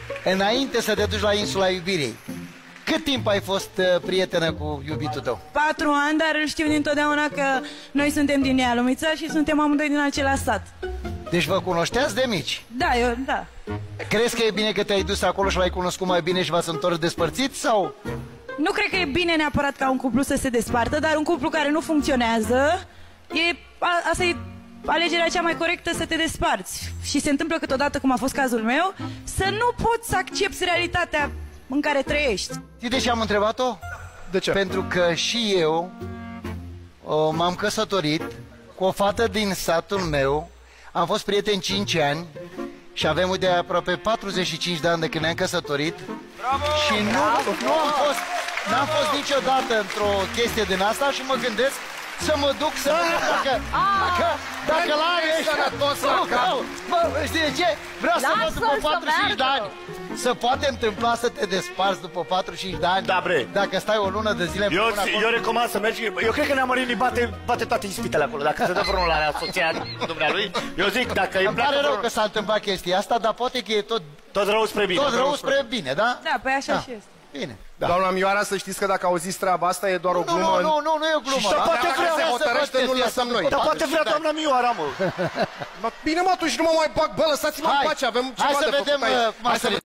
înainte să te duci la insula iubirii, cât timp ai fost prietenă cu iubitul tău? 4 ani, dar îl știu dintotdeauna că noi suntem din Nealumița și suntem amândoi din același sat. Deci vă cunoșteați de mici? Da, da. Crezi că e bine că te-ai dus acolo și l-ai cunoscut mai bine și v-ați întors despărțiți sau? Nu cred că e bine neapărat ca un cuplu să se despartă, dar un cuplu care nu funcționează, asta e alegerea cea mai corectă, să te desparți. Și se întâmplă câteodată, cum a fost cazul meu, să nu poți să accepti realitatea în care trăiești. Știi de ce am întrebat-o? De ce? Pentru că și eu m-am căsătorit cu o fată din satul meu, am fost prieteni 5 ani și avem de aproape 45 de ani de când ne-am căsătorit. Bravo! Și n-am fost niciodată într-o chestie din asta și mă gândesc să mă duc să mă duc dacă la aia ești sănătos la cap. Știi de ce? Vreau să văd după 45 de ani. Se poate întâmpla să te desparți după 45 de ani? Da, bre. Dacă stai o lună de zile împreună acolo? Eu recomand să mergi. Eu cred că Neamărinii bate toate ispitele acolo. Dacă se dă vreunul la soția dumnealui, eu zic, dacă îi Îmi pare rău că s-a întâmplat chestia asta, dar poate că e tot rău spre bine. Tot rău spre bine, da? Da, păi așa și este. Bine. Da. Doamna Mioara, să știți că dacă auziți treaba asta, e doar o glumă. Nu e o glumă. Și poate vrea se hotărăște, nu lăsăm noi. Dar poate vrea doamna Mioara, mă. Bine, mă, atunci nu mă mai bag. Bă, lăsați-mă în pace, avem ceva de făcut aici. Hai să vedem cum